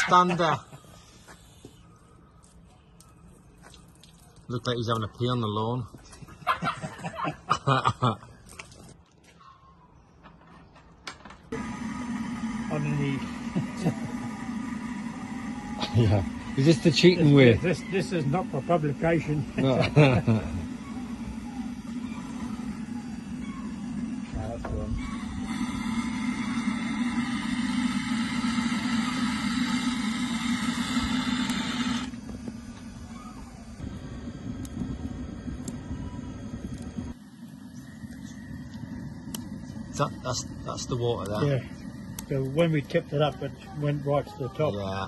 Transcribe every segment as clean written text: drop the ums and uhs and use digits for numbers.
stand there. Looked like he's having a pee on the lawn. Underneath. Yeah. Is this the cheating way? This is not for publication. No. That's one. That's the water there. Yeah. So when we tipped it up, it went right to the top. Yeah.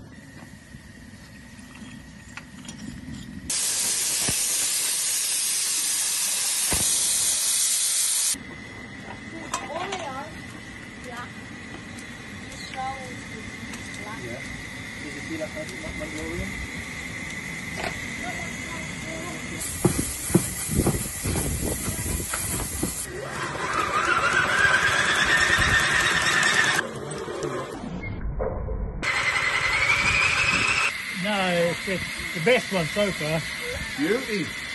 No, it's the best one so far. Beauty.